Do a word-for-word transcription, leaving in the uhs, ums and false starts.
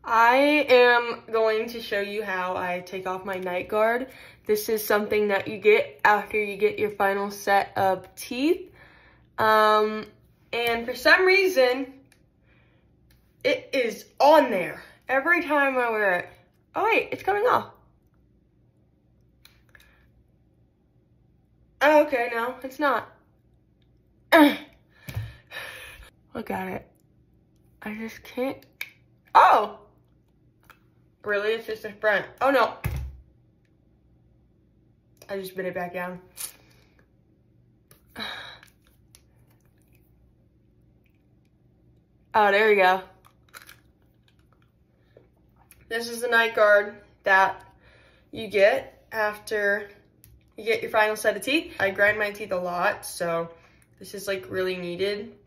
I am going to show you how I take off my night guard. This is something that you get after you get your final set of teeth. Um, and for some reason, it is on there every time I wear it. Oh wait, it's coming off. Oh, okay, no, it's not. Look at it. I just can't. Oh! Really? It's just the front. Oh no. I just bit it back down. Oh, there we go. This is the night guard that you get after you get your final set of teeth. I grind my teeth a lot, so this is like really needed